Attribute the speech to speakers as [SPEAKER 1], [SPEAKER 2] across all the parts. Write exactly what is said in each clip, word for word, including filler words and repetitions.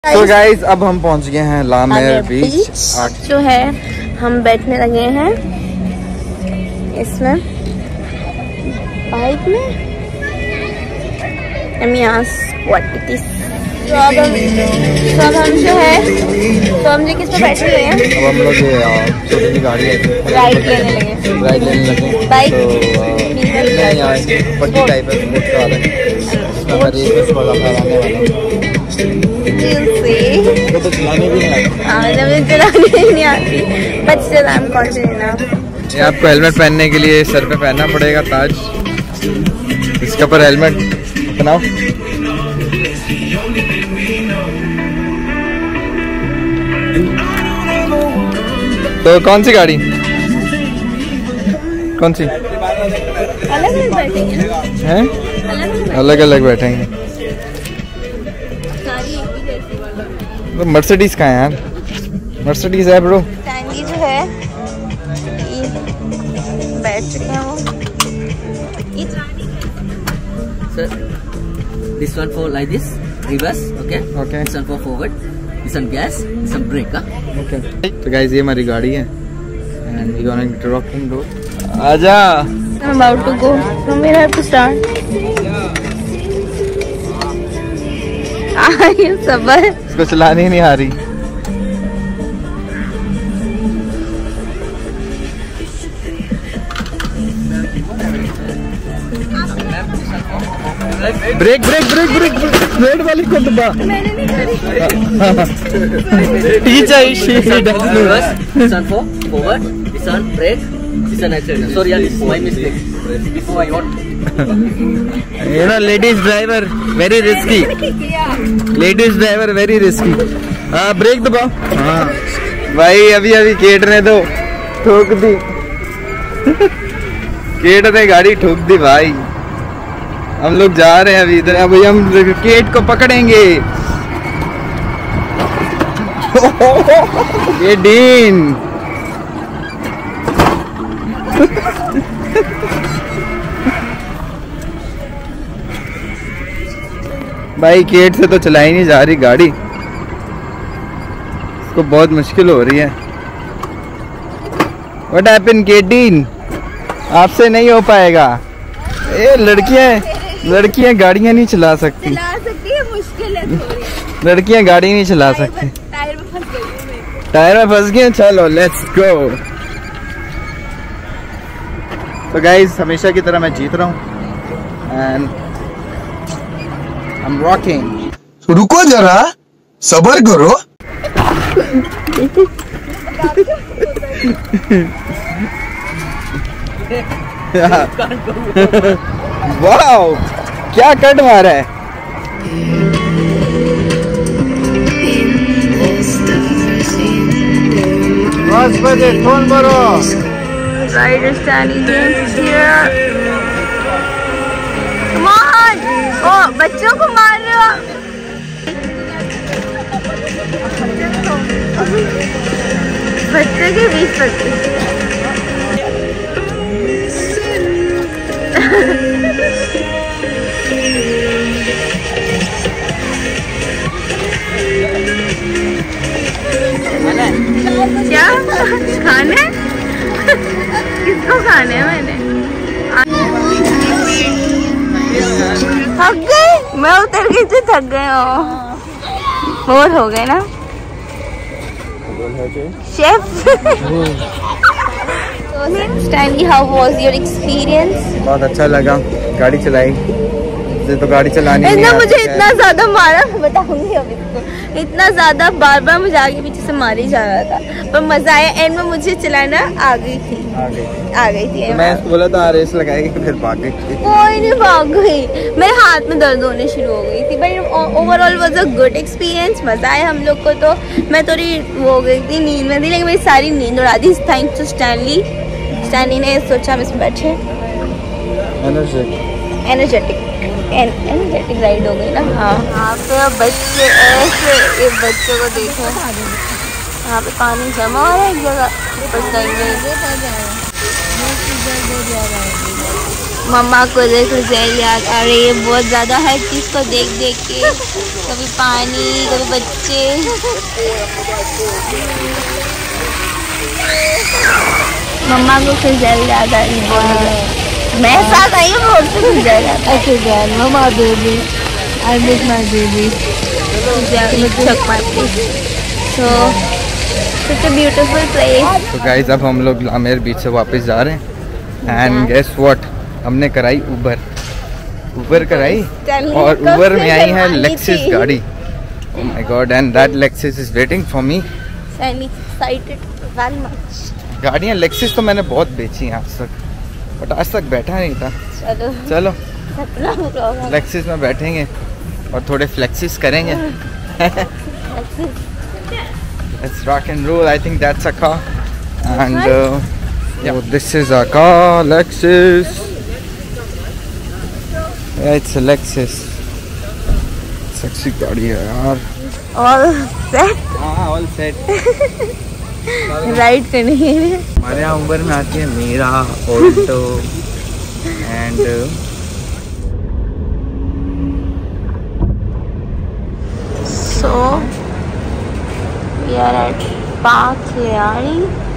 [SPEAKER 1] तो गाइस अब हम पहुंच गए हैं लामेर बीच
[SPEAKER 2] जो है। हम बैठने लगे हैं इसमें बाइक में। तो अब हम तो अब हम जो है तो हम जो किस पे बैठे हुए हैं।
[SPEAKER 1] अब हम लोग छोटी सी गाड़ी है
[SPEAKER 2] राइड लेने लगे
[SPEAKER 1] राइड लेने लगे
[SPEAKER 2] बाइक
[SPEAKER 1] पट्टी टाइप है तो चलाने भी नहीं आती।
[SPEAKER 2] हाँ जब चलाने नहीं आती बच्चे नाम कौन से ना।
[SPEAKER 1] ये आपको हेलमेट पहनने के लिए सर पे पहनना पड़ेगा ताज। इसके ऊपर हेलमेट बनाओ। तो कौन सी गाड़ी कौन सी
[SPEAKER 2] अलग अलग बैठेंगे
[SPEAKER 1] हैं? अलग अलग बैठेंगे। तो मर्सिडीज का है यार। मर्सिडीज है ब्रो।
[SPEAKER 2] टैंगी जो है ये बैठ चुके हैं वो।
[SPEAKER 3] Sir, this one for like this, reverse, okay?
[SPEAKER 1] Okay.
[SPEAKER 3] This one for forward, this one gas, this one brake, huh?
[SPEAKER 1] Okay. तो guys ये हमारी गाड़ी है and we gonna get rocking bro. आजा।
[SPEAKER 2] I'm about to go. From where I have to start? आ ये सबर।
[SPEAKER 1] इसको चलानी ही नहीं आ रही। Brake brake brake brake red वाली को दबा।
[SPEAKER 2] मैंने नहीं करी।
[SPEAKER 1] Teach I she does
[SPEAKER 3] Reverse, this one for forward, this one brake, this one accelerator. Sorry, yeah, this is my mistake. Before I want.
[SPEAKER 1] You know, ladies driver very risky. Ladies driver very risky. हाँ brake दबाओ। हाँ भाई अभी अभी cat ने तो ठोक दी। Cat ने गाड़ी ठोक दी भाई। हम लोग जा रहे हैं अभी इधर। अभी हम केट को पकड़ेंगे। ये डीन भाई केट से तो चलाई नहीं जा रही गाड़ी। इसको बहुत मुश्किल हो रही है। What happened केटीन? आपसे नहीं हो पाएगा। ये लड़कियां लड़कियां गाड़ियां नहीं चला सकती।
[SPEAKER 2] चला सकती है मुश्किल है थोड़ी।
[SPEAKER 1] लड़कियां गाड़ी नहीं चला सकती।
[SPEAKER 2] टायर में फंस गई।
[SPEAKER 1] टायर में फंस गए। चलो लेट्स गो। तो गाइस हमेशा की तरह मैं जीत रहा हूँ एंड आई एम रॉकिंग।
[SPEAKER 4] रुको जरा सब्र करो।
[SPEAKER 1] वाओ क्या कट मारा है। बस बजे फोन करो।
[SPEAKER 2] Rider standing here. Come on! Oh, बच्चों को मार रहे हो। बच्चे के बीच बच्चे। क्या खाने? किसको खाने हैं मैंने? थक गए? मैं उतर गई थी थक गए हो। बोर हो गए ना chef. Stanley how was your experience?
[SPEAKER 1] बहुत अच्छा लगा। गाड़ी चलाई मुझे तो गाड़ी चलानी नहीं
[SPEAKER 2] आती। मुझे इतना ज्यादा मारा मैं बताऊंगी अभी तो। इतना ज्यादा बार बार मुझे आगे पीछे से मार ही जा रहा था पर मजा आया। एंड में मुझे चलाना आ गई थी
[SPEAKER 1] आ गई
[SPEAKER 2] आ गई थी
[SPEAKER 1] तो मैं बोला था रेस लगाएगी फिर भाग गई।
[SPEAKER 2] कोई नहीं भाग गई। मेरे हाथ में दर्द होने शुरू हो गई थी। But overall was a good experience. मजा आया हम लोग को। तो मैं थोड़ी वो हो गई थी नींद में थी लेकिन मेरी सारी नींद उड़ा दी। Thanks to Stanley. स्टैनली ने सोचा हम इसमें बैठे। एनर्जेटिक एनर्जेटिक राइड हो गई ना। हाँ यहाँ पे अब बच्चे ऐसे ये बच्चों को देखो। यहाँ पे पानी जमा हो रहा है एक जगह। मम्मा को देखो जेल याद आ रही है बहुत ज़्यादा, हर चीज़ को देख देख के, कभी पानी कभी बच्चे। मम्मा को फिर जेल याद आ रही है बहुत ज़्यादा। मैं साथ आई हूँ बहुत से फिर जेल याद। अच्छा jail mamma baby, I miss my baby. So such a beautiful place.
[SPEAKER 1] तो गाइस अब हम लोग लामेर बीच से वापस जा रहे हैं एंड गेस व्हाट, हमने कराई उबर उबर कराई और उबर में आई है लेक्सिस गाड़ी। Oh my god, and that Lexus is waiting for me.
[SPEAKER 2] Excited very much.
[SPEAKER 1] गाड़ियाँ लेक्सिस तो मैंने बहुत बेची हैं आज तक, बट आज तक बैठा नहीं था।
[SPEAKER 2] चलो
[SPEAKER 1] चलो
[SPEAKER 2] सपना पूरा होगा।
[SPEAKER 1] लेक्सिस में बैठेंगे और थोड़े फ्लेक्सिस करेंगे। Let's rock and roll. I think that's a car, and uh, yeah, so this is a car, Lexus. Yeah, it's a Lexus. Sexy गाड़ी है यार।
[SPEAKER 2] All set.
[SPEAKER 1] हाँ, all set.
[SPEAKER 2] राइड करने के लिए
[SPEAKER 1] हमारे यहाँ उबर में आती है Mira, Alto, and uh,
[SPEAKER 2] so we are at Park Leari.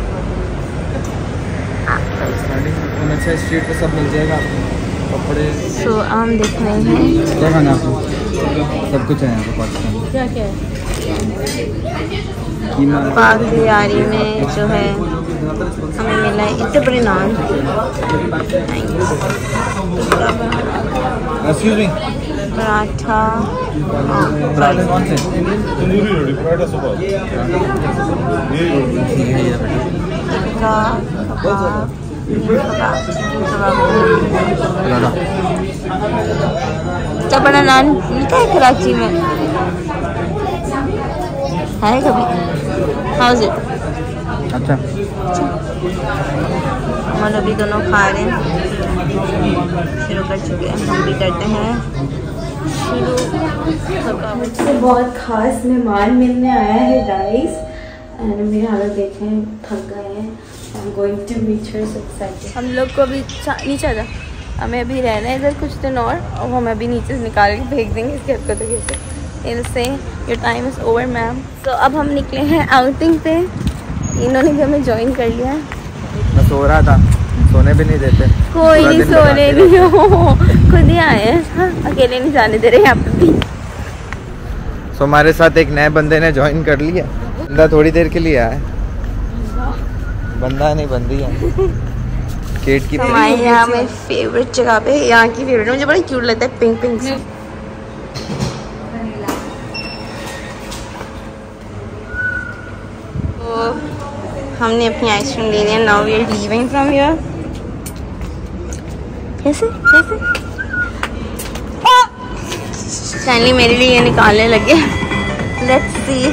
[SPEAKER 1] अच्छा स्ट्रीट पे सब मिल जाएगा आपको, कपड़े।
[SPEAKER 2] So हम देख रहे हैं
[SPEAKER 1] क्या खाना आपको? सब कुछ है यहाँ पे पाकिस्तान।
[SPEAKER 2] क्या क्या
[SPEAKER 1] कीमा।
[SPEAKER 2] पार्क लियारी में जो है हमें मिला है इतने बड़े नान।
[SPEAKER 1] एक्सक्यूज मी,
[SPEAKER 2] पराठा
[SPEAKER 1] कौन से?
[SPEAKER 5] तंदूरी रोटी, पराठा, सुपर।
[SPEAKER 2] इतना बड़ा नान मिलता है कराची में, है कभी? How is it?
[SPEAKER 1] अच्छा,
[SPEAKER 2] हम लोग भी दोनों खा रहे हैं, शुरू कर चुके हैं, हम भी करते हैं शुरू।
[SPEAKER 6] मुझसे बहुत खास मेहमान मिलने आया है गाइस, एंड मेरे हालत देखें, थक गए हैं। I am going to meet her, so excited.
[SPEAKER 2] हम लोग को अभी नीचे आ जा, हमें अभी रहना है इधर कुछ दिन और और हम अभी नीचे से निकाल के फेंक देंगे इसके हरकतों के से। इनसे your time is over ma'am. तो अब हम निकले हैं आउटिंग पे, इन्होंने भी हमें ज्वाइन कर लिया।
[SPEAKER 1] मैं सो रहा था, सोने भी नहीं देते।
[SPEAKER 2] कोई नहीं सोने नहीं हो, खुद ही आए हैं। हाँ, अकेले नहीं जाने दे रहे यहाँ पे भी।
[SPEAKER 1] सो हमारे साथ एक नए बंदे ने ज्वाइन कर लिया। बंदा थोड़ी देर के लिए आया, बंदा नहीं बंदी है। केट की
[SPEAKER 2] हमारे यहाँ में फेवरेट जगह पे, यहाँ की फेवरेट मुझे बड़ा क्यूट लगता है, पिंक पिंक से। तो हमने अपनी आइसक्रीम ले लिया। Now we are leaving from here. कैसे कैसे फाइनली मेरे लिए ये निकालने लगे। Let's see.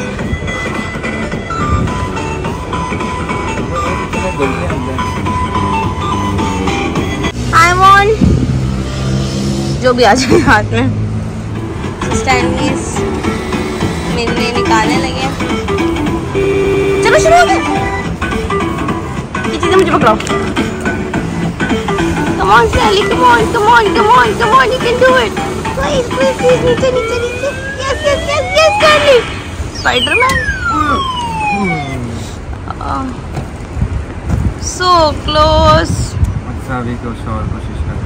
[SPEAKER 2] आई वांट जो भी आ जाए हाथ में। स्टैंडीज मेरे लिए निकालने लगे। चलो शुरू हो गया। ये चीजें मुझे पकड़ाओ। Come on, Sally, come on, come on, come on, come on, you can do it. Please, please, please, नीचे, नीचे, नीचे. Yes, yes, yes, yes, Sally. Spider-Man. Uh, so close.
[SPEAKER 1] अच्छा, अभी कुछ और कोशिश कर।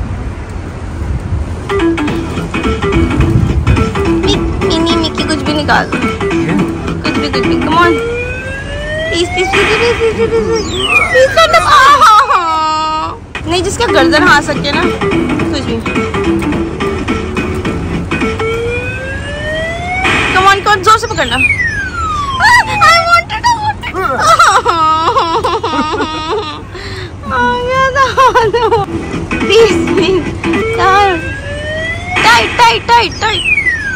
[SPEAKER 2] मिनी मिकी कुछ भी निकाल दो। कुछ भी कुछ भी। Come on. Please, please, please, please, please, please, please, please, please, please. नहीं, जिसका गर्दन आ सके ना, कुछ भी। Come on, कौन जोर से पकड़ना। I wanted, I wanted. आ गया था। Please, please, यार, tight, tight, tight, tight.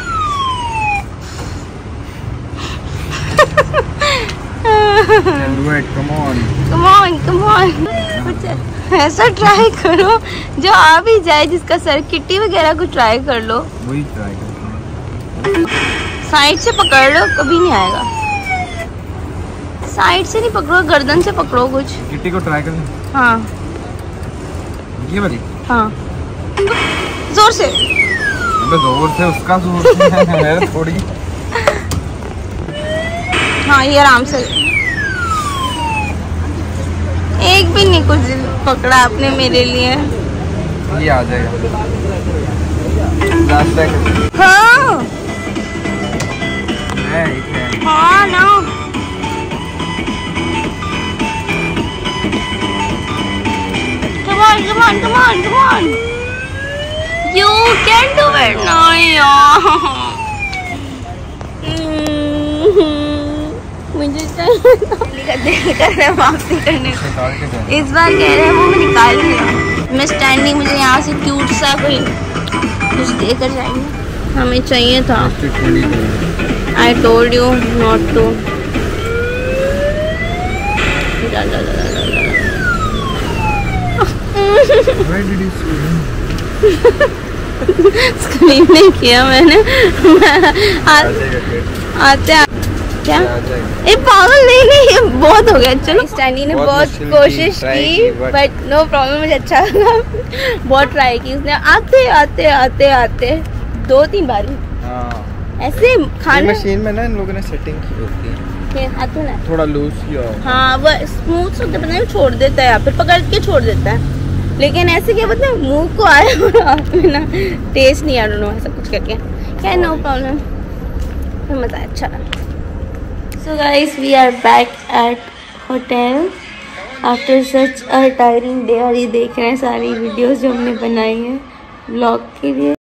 [SPEAKER 1] Do it, come on.
[SPEAKER 2] Come on, come on. कुछ ऐसा ट्राई करो जो आ भी जाए, जिसका सर किट्टी वगैरह को ट्राई कर लो।
[SPEAKER 1] वही ट्राई करते हैं।
[SPEAKER 2] साइड से पकड़ लो, कभी नहीं आएगा। साइड से नहीं पकड़ो, गर्दन से पकड़ो कुछ।
[SPEAKER 1] किट्टी को ट्राई कर।
[SPEAKER 2] हाँ
[SPEAKER 1] ये वाली।
[SPEAKER 2] हाँ जोर से।
[SPEAKER 1] जोर से उसका जोर से मेरे थोड़ी।
[SPEAKER 2] हाँ ये आराम से। एक भी नहीं कुछ पकड़ा आपने मेरे लिए।
[SPEAKER 1] ये आ जाएगा। लास्ट तक।
[SPEAKER 2] हाँ
[SPEAKER 1] है, एक है।
[SPEAKER 2] हाँ ना। Come on, come on, come on, come on. You can do it now, यार। मुझे चाहिए वापसी करने को। इस बार कह रहे हैं वो मैं निकाल लिया। मैं स्टैंडिंग मुझे यहाँ से क्यूट सा कोई कुछ देकर जाएंगे। हमें चाहिए था। I told you not to. जा जा जा जा जा।
[SPEAKER 1] Why did you scream?
[SPEAKER 2] Screen नहीं किया मैंने। आ, आते आ, क्या? ए पागल नहीं नहीं ये बहुत हो गया। चलो स्टैंडी ने बहुत कोशिश की बट नो प्रॉब्लम। मुझे अच्छा लगा। बहुत ट्राई की उसने। आते आते आते आते दो तीन बार ऐसे खाने
[SPEAKER 1] मशीन में ना इन लोगों ने सेटिंग की होती है
[SPEAKER 2] आते ना
[SPEAKER 1] थोड़ा लूज किया।
[SPEAKER 2] हाँ वो स्मूथ होता है, छोड़ देता है या फिर पकड़ के छोड़ देता है। लेकिन ऐसे क्या पता है मुंह को आया ना टेस्ट नहीं आ रहा नो ऐसा कुछ करके क्या नो प्रॉब्लम। मजा अच्छा। So guys we are back at hotel after such a tiring day. और ये देख रहे हैं सारी वीडियोस जो हमने बनाई है ब्लॉग के लिए।